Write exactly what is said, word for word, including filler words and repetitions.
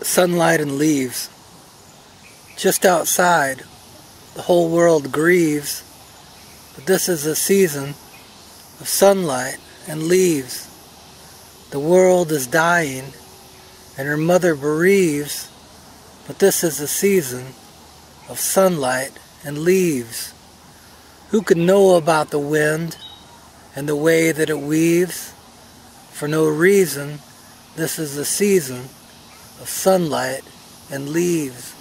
sunlight and leaves. Just outside, the whole world grieves, but this is a season of sunlight and leaves. The world is dying, and her mother bereaves, but this is a season of sunlight and leaves. Who could know about the wind and the way that it weaves? For no reason, this is the season of sunlight and leaves.